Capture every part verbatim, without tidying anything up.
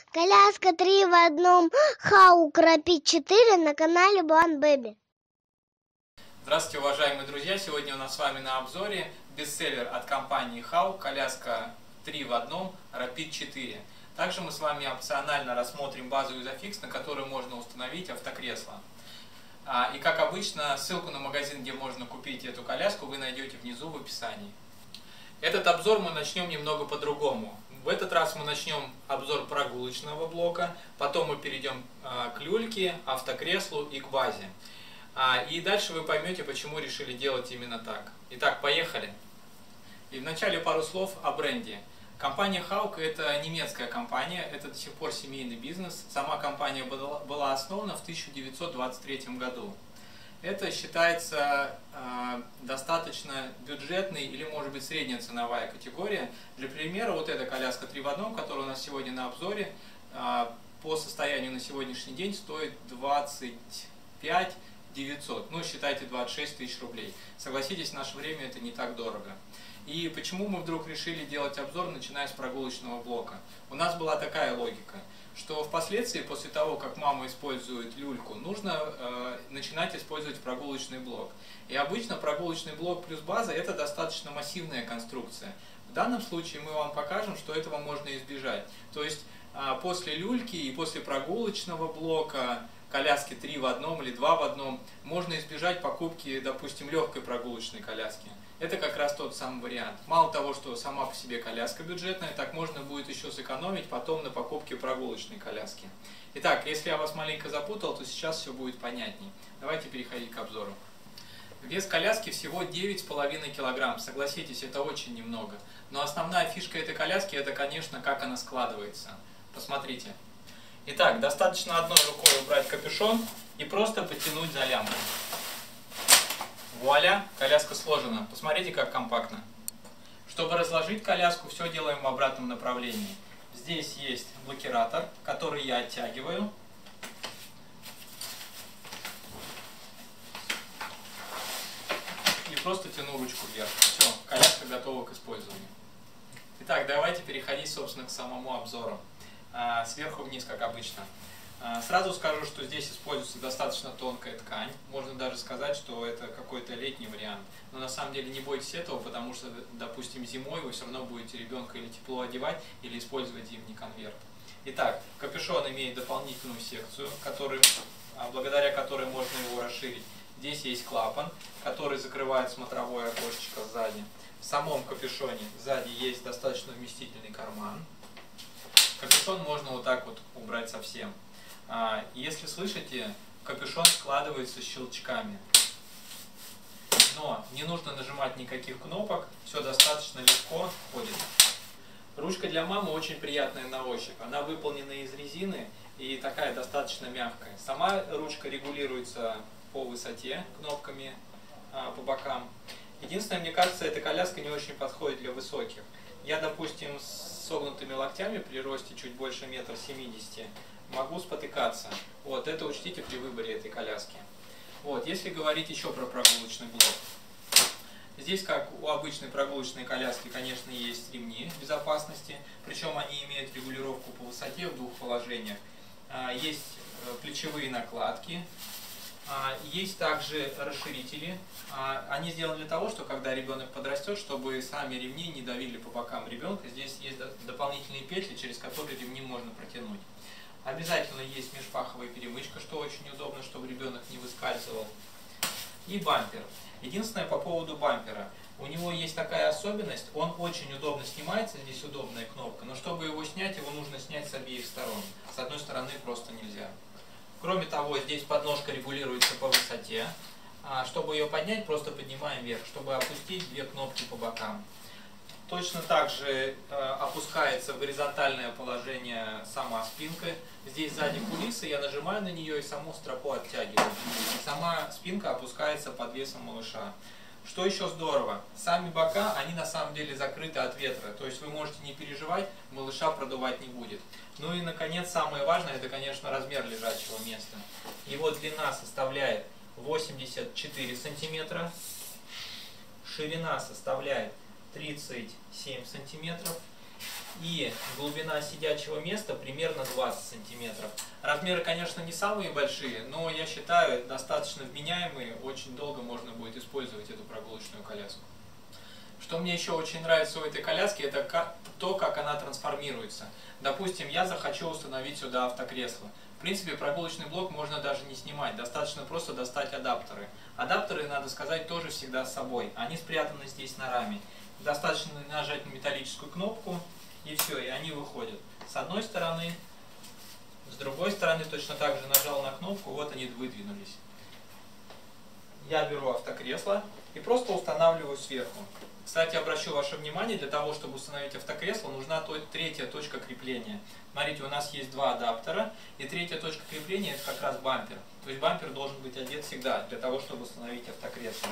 Коляска три в одном, Хаук Рапид четыре на канале Blond Baby. Здравствуйте, уважаемые друзья! Сегодня у нас с вами на обзоре бестселлер от компании Хаук, коляска три в одном Рапид четыре. Также мы с вами опционально рассмотрим базовый изофикс, на который можно установить автокресло. И как обычно, ссылку на магазин, где можно купить эту коляску, вы найдете внизу в описании. Этот обзор мы начнем немного по-другому. В этот раз мы начнем обзор прогулочного блока, потом мы перейдем к люльке, автокреслу и к базе. И дальше вы поймете, почему решили делать именно так. Итак, поехали. И вначале пару слов о бренде. Компания Хаук — это немецкая компания, это до сих пор семейный бизнес. Сама компания была основана в тысяча девятьсот двадцать третьем году. Это считается э, достаточно бюджетной или, может быть, средняя ценовая категория. Для примера, вот эта коляска три в одном, которая у нас сегодня на обзоре, э, по состоянию на сегодняшний день стоит двадцать пять тысяч девятьсот, ну, считайте, двадцать шесть тысяч рублей. Согласитесь, в наше время это не так дорого. И почему мы вдруг решили делать обзор, начиная с прогулочного блока? У нас была такая логика, что впоследствии, после того, как мама использует люльку, нужно э, начинать использовать прогулочный блок. И обычно прогулочный блок плюс база — это достаточно массивная конструкция. В данном случае мы вам покажем, что этого можно избежать. То есть э, после люльки и после прогулочного блока, коляски три в одном или два в одном, можно избежать покупки, допустим, легкой прогулочной коляски. Это как раз тот самый вариант. Мало того, что сама по себе коляска бюджетная, так можно будет еще сэкономить потом на покупке прогулочной коляски. Итак, если я вас маленько запутал, то сейчас все будет понятней. Давайте переходить к обзору. Вес коляски всего девять с половиной килограмм. Согласитесь, это очень немного. Но основная фишка этой коляски — это, конечно, как она складывается. Посмотрите. Итак, достаточно одной рукой убрать капюшон и просто потянуть за лямку. Вуаля, коляска сложена. Посмотрите, как компактно. Чтобы разложить коляску, все делаем в обратном направлении. Здесь есть блокиратор, который я оттягиваю. И просто тяну ручку вверх. Все, коляска готова к использованию. Итак, давайте переходить, собственно, к самому обзору. Сверху вниз, как обычно. Сразу скажу, что здесь используется достаточно тонкая ткань. Можно даже сказать, что это какой-то летний вариант. Но на самом деле не бойтесь этого, потому что, допустим, зимой вы все равно будете ребенка или тепло одевать, или использовать зимний конверт. Итак, капюшон имеет дополнительную секцию, который, благодаря которой можно его расширить. Здесь есть клапан, который закрывает смотровое окошечко сзади. В самом капюшоне сзади есть достаточно вместительный карман. Капюшон можно вот так вот убрать совсем. Если слышите, капюшон складывается щелчками. Но не нужно нажимать никаких кнопок, все достаточно легко входит. Ручка для мамы очень приятная на ощупь. Она выполнена из резины и такая достаточно мягкая. Сама ручка регулируется по высоте кнопками по бокам. Единственное, мне кажется, эта коляска не очень подходит для высоких. Я, допустим, с согнутыми локтями при росте чуть больше метра семидесяти могу спотыкаться. Вот, это учтите при выборе этой коляски. Вот, если говорить еще про прогулочный блок. Здесь, как у обычной прогулочной коляски, конечно, есть ремни безопасности. Причем они имеют регулировку по высоте в двух положениях. Есть плечевые накладки. Есть также расширители. Они сделаны для того, что когда ребенок подрастет, чтобы сами ремни не давили по бокам ребенка. Здесь есть дополнительные петли, через которые ремни можно протянуть. Обязательно есть межпаховая перемычка, что очень удобно, чтобы ребенок не выскальзывал. И бампер. Единственное, по поводу бампера. У него есть такая особенность, он очень удобно снимается, здесь удобная кнопка, но чтобы его снять, его нужно снять с обеих сторон. С одной стороны просто нельзя. Кроме того, здесь подножка регулируется по высоте. Чтобы ее поднять, просто поднимаем вверх. Чтобы опустить, две кнопки по бокам. Точно так же опускается в горизонтальное положение сама спинка. Здесь сзади кулисы, я нажимаю на нее и саму стропу оттягиваю. Сама спинка опускается под весом малыша. Что еще здорово, сами бока, они на самом деле закрыты от ветра, то есть вы можете не переживать, малыша продувать не будет. Ну и наконец, самое важное, это, конечно, размер лежачего места. Его длина составляет восемьдесят четыре сантиметра, ширина составляет тридцать семь сантиметров, и глубина сидячего места примерно двадцать сантиметров. Размеры, конечно, не самые большие, но я считаю достаточно вменяемые, очень долго можно будет использовать эту прогулочную коляску. Что мне еще очень нравится у этой коляски, это то, как она трансформируется. Допустим, я захочу установить сюда автокресло. В принципе, прогулочный блок можно даже не снимать, достаточно просто достать адаптеры. Адаптеры, надо сказать, тоже всегда с собой, они спрятаны здесь на раме. Достаточно нажать на металлическую кнопку, и все, и они выходят. С одной стороны, с другой стороны точно так же нажал на кнопку, вот они выдвинулись. Я беру автокресло и просто устанавливаю сверху. Кстати, обращу ваше внимание, для того, чтобы установить автокресло, нужна третья точка крепления. Смотрите, у нас есть два адаптера, и третья точка крепления это как раз бампер. То есть бампер должен быть одет всегда, для того, чтобы установить автокресло.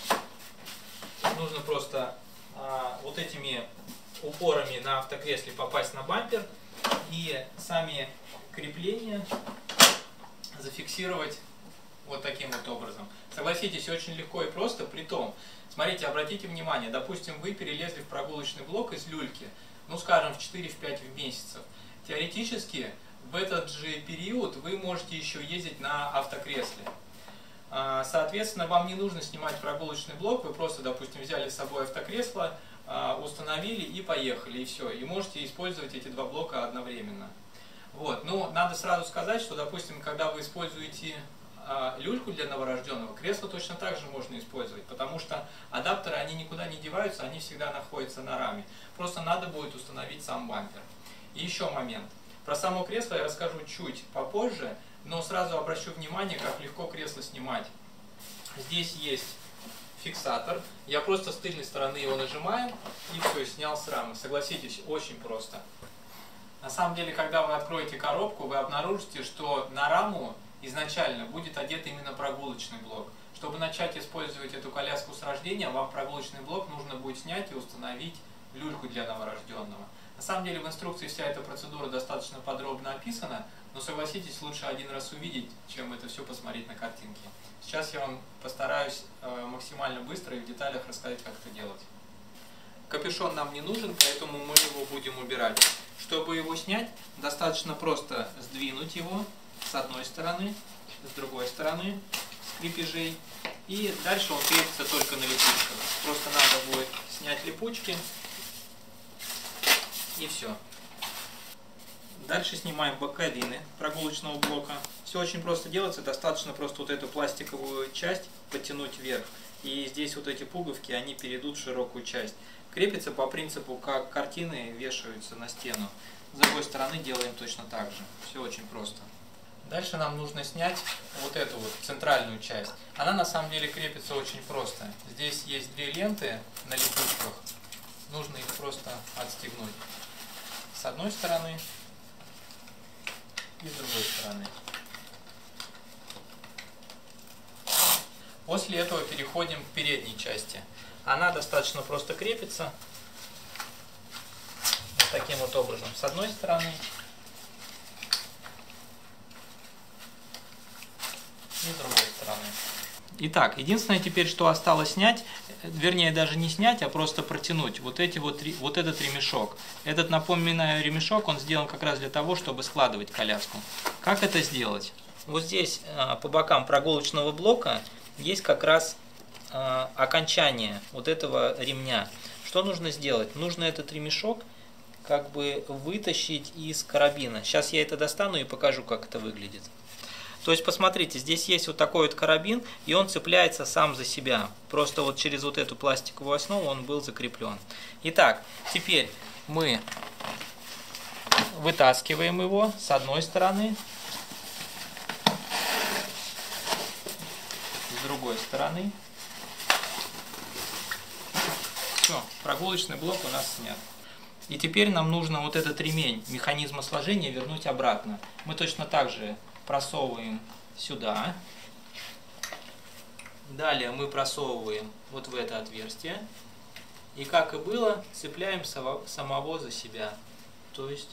Нужно просто а, вот этими упорами на автокресле попасть на бампер и сами крепления зафиксировать вот таким вот образом. Согласитесь, очень легко и просто, при том, смотрите, обратите внимание, допустим, вы перелезли в прогулочный блок из люльки, ну скажем, в четыре-пять в месяц. Теоретически, в этот же период вы можете еще ездить на автокресле. Соответственно, вам не нужно снимать прогулочный блок, вы просто, допустим, взяли с собой автокресло, установили и поехали, и все. И можете использовать эти два блока одновременно. Вот. Но надо сразу сказать, что, допустим, когда вы используете люльку для новорожденного, кресло точно так же можно использовать, потому что адаптеры, они никуда не деваются, они всегда находятся на раме. Просто надо будет установить сам бампер. И еще момент. Про само кресло я расскажу чуть попозже, но сразу обращу внимание, как легко кресло снимать. Здесь есть фиксатор, я просто с тыльной стороны его нажимаю и все, снял с рамы. Согласитесь, очень просто. На самом деле, когда вы откроете коробку, вы обнаружите, что на раму изначально будет одет именно прогулочный блок. Чтобы начать использовать эту коляску с рождения, вам прогулочный блок нужно будет снять и установить люльку для новорожденного. На самом деле в инструкции вся эта процедура достаточно подробно описана, но согласитесь, лучше один раз увидеть, чем это все посмотреть на картинке. Сейчас я вам постараюсь максимально быстро и в деталях рассказать, как это делать. Капюшон нам не нужен, поэтому мы его будем убирать. Чтобы его снять, достаточно просто сдвинуть его с одной стороны, с другой стороны, с крепежей. И дальше он крепится только на липучках. Просто надо будет снять липучки. И все. Дальше снимаем боковины прогулочного блока. Все очень просто делается, достаточно просто вот эту пластиковую часть подтянуть вверх. И здесь вот эти пуговки, они перейдут в широкую часть. Крепится по принципу, как картины вешаются на стену. С другой стороны делаем точно так же. Все очень просто. Дальше нам нужно снять вот эту вот центральную часть. Она на самом деле крепится очень просто. Здесь есть две ленты на липучках. Нужно их просто отстегнуть. С одной стороны и с другой стороны. После этого переходим к передней части. Она достаточно просто крепится. Вот таким вот образом. С одной стороны и с другой стороны. Итак, единственное теперь, что осталось снять, вернее даже не снять, а просто протянуть вот, эти вот, вот этот ремешок. Этот, напоминаю, ремешок, он сделан как раз для того, чтобы складывать коляску. Как это сделать? Вот здесь по бокам прогулочного блока есть как раз окончание вот этого ремня. Что нужно сделать? Нужно этот ремешок как бы вытащить из карабина. Сейчас я это достану и покажу, как это выглядит. То есть, посмотрите, здесь есть вот такой вот карабин, и он цепляется сам за себя. Просто вот через вот эту пластиковую основу он был закреплен. Итак, теперь мы вытаскиваем его с одной стороны, с другой стороны. Все, прогулочный блок у нас снят. И теперь нам нужно вот этот ремень механизма сложения вернуть обратно. Мы точно так же просовываем сюда. Далее мы просовываем вот в это отверстие. И как и было, цепляем самого за себя. То есть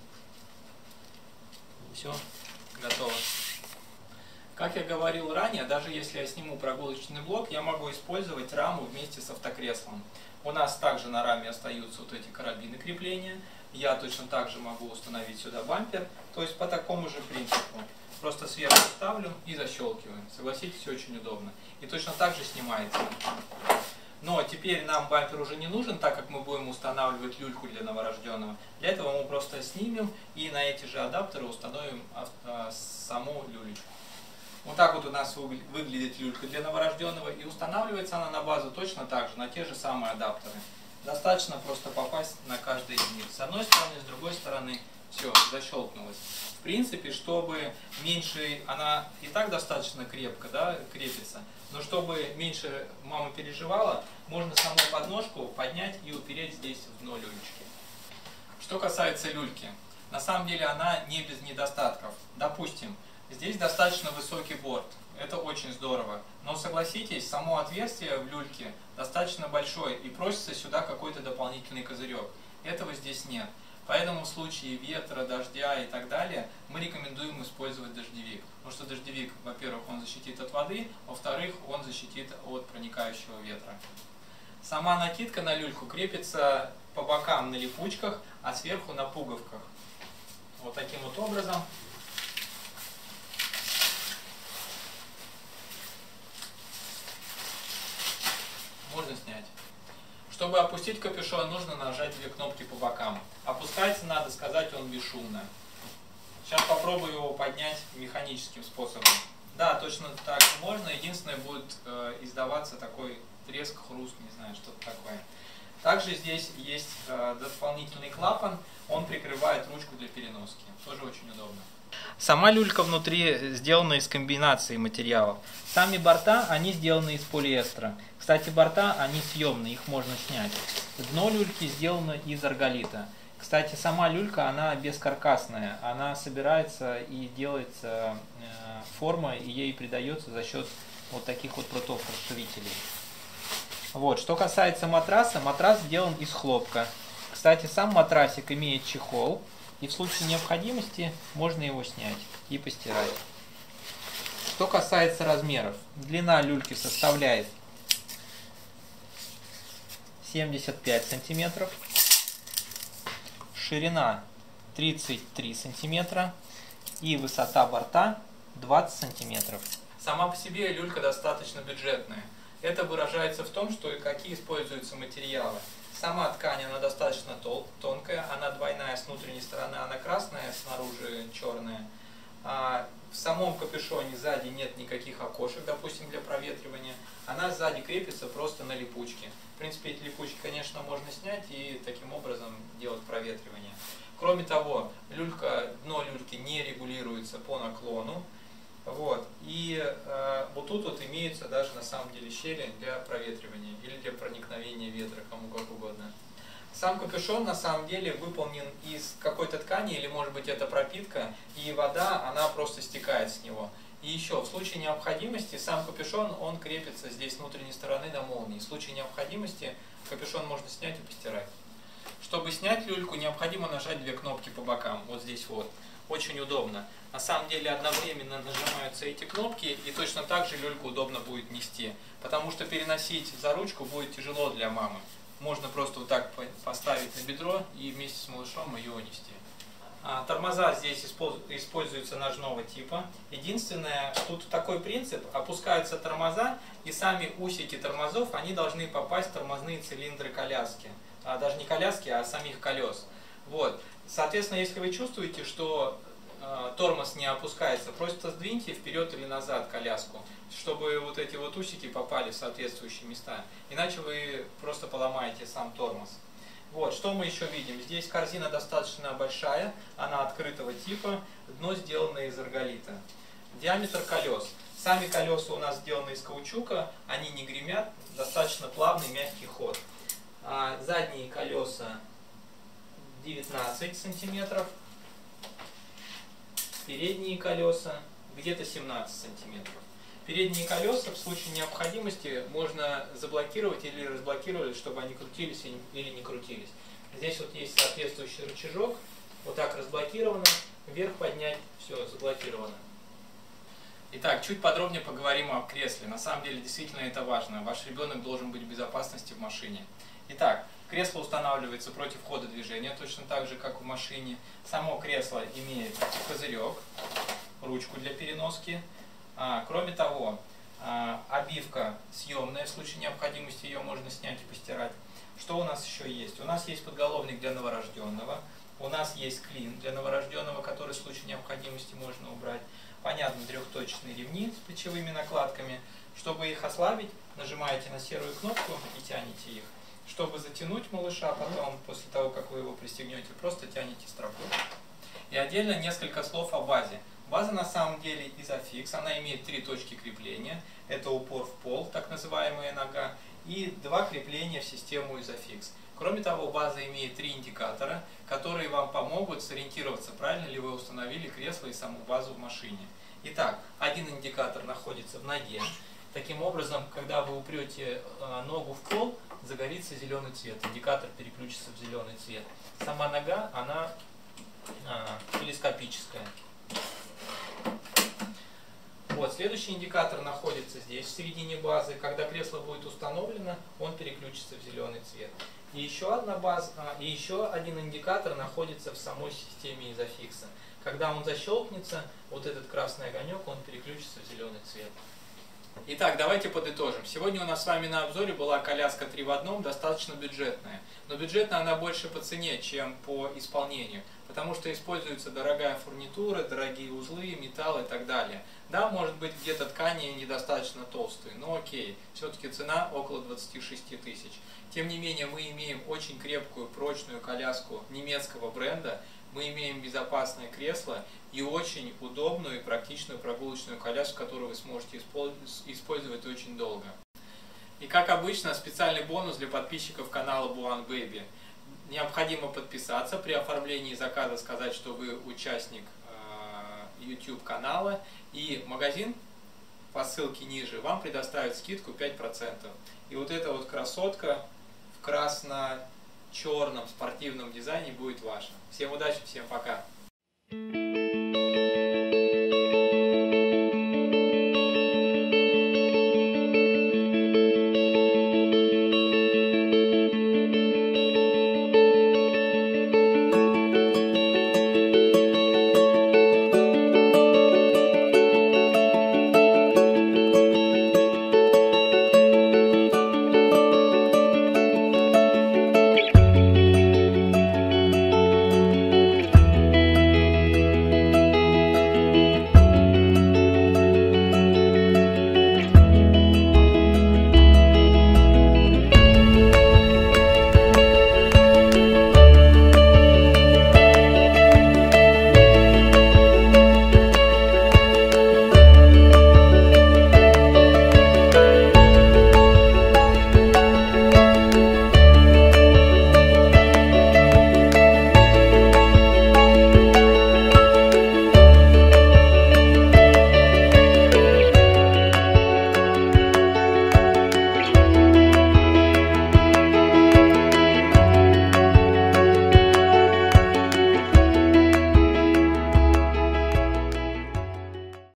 все, готово. Как я говорил ранее, даже если я сниму прогулочный блок, я могу использовать раму вместе с автокреслом. У нас также на раме остаются вот эти карабины крепления. я точно так же могу установить сюда бампер, то есть по такому же принципу. Просто сверху ставлю и защелкиваем. Согласитесь, очень удобно. И точно так же снимается. Но теперь нам бампер уже не нужен, так как мы будем устанавливать люльку для новорожденного. Для этого мы просто снимем и на эти же адаптеры установим саму люлечку. Вот так вот у нас выглядит люлька для новорожденного, и устанавливается она на базу точно так же, на те же самые адаптеры. Достаточно просто попасть на каждый из них. С одной стороны, с другой стороны, все, защелкнулось. В принципе, чтобы меньше, она и так достаточно крепко, да, крепится, но чтобы меньше мама переживала, можно саму подножку поднять и упереть здесь в дно люлечки. Что касается люльки, на самом деле она не без недостатков. Допустим, здесь достаточно высокий борт, это очень здорово, но согласитесь, само отверстие в люльке достаточно большое и просится сюда какой-то дополнительный козырек. Этого здесь нет. Поэтому в случае ветра, дождя и так далее мы рекомендуем использовать дождевик. Потому что дождевик, во-первых, он защитит от воды, во-вторых, он защитит от проникающего ветра. Сама накидка на люльку крепится по бокам на липучках, а сверху на пуговках. Вот таким вот образом. Можно снять. Чтобы опустить капюшон, нужно нажать две кнопки по бокам. Опускается, надо сказать, он бесшумно. Сейчас попробую его поднять механическим способом. Да, точно так можно. Единственное, будет э, издаваться такой треск, хруст, не знаю, что-то такое. Также здесь есть э, дополнительный клапан. Он прикрывает ручку для переноски. Тоже очень удобно. Сама люлька внутри сделана из комбинации материалов. Сами борта, они сделаны из полиэстера. Кстати, борта, они съемные, их можно снять. Дно люльки сделано из арголита. Кстати, сама люлька, она бескаркасная. Она собирается и делается э, форма, и ей придается за счет вот таких вот прутов расширителей. Вот. Что касается матраса, матрас сделан из хлопка. Кстати, сам матрасик имеет чехол. И в случае необходимости можно его снять и постирать. Что касается размеров. Длина люльки составляет семьдесят пять сантиметров. Ширина тридцать три сантиметра. И высота борта двадцать сантиметров. Сама по себе люлька достаточно бюджетная. Это выражается в том, что и какие используются материалы. Сама ткань, она достаточно тонкая, она двойная с внутренней стороны, она красная, снаружи черная. А в самом капюшоне сзади нет никаких окошек, допустим, для проветривания. Она сзади крепится просто на липучке. В принципе, эти липучки, конечно, можно снять и таким образом делать проветривание. Кроме того, люлька, дно люльки не регулируется по наклону. Вот. И э, вот тут вот имеются даже на самом деле щели для проветривания или для проникновения ветра, кому как угодно. Сам капюшон на самом деле выполнен из какой-то ткани, или может быть это пропитка, и вода, она просто стекает с него. И еще, в случае необходимости, сам капюшон, он крепится здесь с внутренней стороны на молнии. В случае необходимости капюшон можно снять и постирать. Чтобы снять люльку, необходимо нажать две кнопки по бокам, вот здесь вот. Очень удобно. На самом деле одновременно нажимаются эти кнопки, и точно так же люльку удобно будет нести. Потому что переносить за ручку будет тяжело для мамы. Можно просто вот так поставить на бедро и вместе с малышом ее унести. А, тормоза здесь используются ножного типа. Единственное, тут такой принцип: опускаются тормоза, и сами усики тормозов, они должны попасть в тормозные цилиндры коляски. А, даже не коляски, а самих колес. Вот. Соответственно, если вы чувствуете, что э, тормоз не опускается, просто сдвиньте вперед или назад коляску, чтобы вот эти вот усики попали в соответствующие места. Иначе вы просто поломаете сам тормоз. Вот, что мы еще видим? Здесь корзина достаточно большая, она открытого типа, дно сделано из арголита. Диаметр колес. Сами колеса у нас сделаны из каучука, они не гремят, достаточно плавный, мягкий ход. А задние колеса девятнадцать сантиметров, передние колеса где-то семнадцать сантиметров. Передние колеса в случае необходимости можно заблокировать или разблокировать, чтобы они крутились или не крутились. Здесь вот есть соответствующий рычажок, вот так разблокировано, вверх поднять, все, заблокировано. Итак, чуть подробнее поговорим о кресле. На самом деле, действительно это важно. Ваш ребенок должен быть в безопасности в машине. Итак, Кресло устанавливается против хода движения, точно так же, как в машине. Само кресло имеет козырек, ручку для переноски. А, кроме того, а, обивка съемная, в случае необходимости ее можно снять и постирать. Что у нас еще есть? У нас есть подголовник для новорожденного. У нас есть клин для новорожденного, который в случае необходимости можно убрать. Понятно, трехточечные ремни с плечевыми накладками. Чтобы их ослабить, нажимаете на серую кнопку и тянете их. Чтобы затянуть малыша потом, после того, как вы его пристегнете, просто тянете стропу. И отдельно несколько слов о базе. База на самом деле изофикс, она имеет три точки крепления. Это упор в пол, так называемая нога, и два крепления в систему изофикс. Кроме того, база имеет три индикатора, которые вам помогут сориентироваться, правильно ли вы установили кресло и саму базу в машине. Итак, один индикатор находится в ноге. Таким образом, когда вы упрете ногу в пол, загорится зеленый цвет, индикатор переключится в зеленый цвет. Сама нога, она а, телескопическая. Вот, следующий индикатор находится здесь, в середине базы. Когда кресло будет установлено, он переключится в зеленый цвет. И еще, одна база, и еще один индикатор находится в самой системе изофикса. Когда он защелкнется, вот этот красный огонек, он переключится в зеленый цвет. Итак, давайте подытожим. Сегодня у нас с вами на обзоре была коляска три в одном, достаточно бюджетная. Но бюджетная она больше по цене, чем по исполнению. Потому что используется дорогая фурнитура, дорогие узлы, металл и так далее. Да, может быть, где-то ткани недостаточно толстые, но окей. Все-таки цена около двадцати шести тысяч. Тем не менее, мы имеем очень крепкую, прочную коляску немецкого бренда. Мы имеем безопасное кресло и очень удобную и практичную прогулочную коляску, которую вы сможете использовать очень долго. И как обычно, специальный бонус для подписчиков канала Буан Бэби. Необходимо подписаться, при оформлении заказа сказать, что вы участник э, YouTube канала, и магазин по ссылке ниже вам предоставит скидку пять процентов. И вот эта вот красотка в красно-черном спортивном дизайне будет ваша. Всем удачи, всем пока!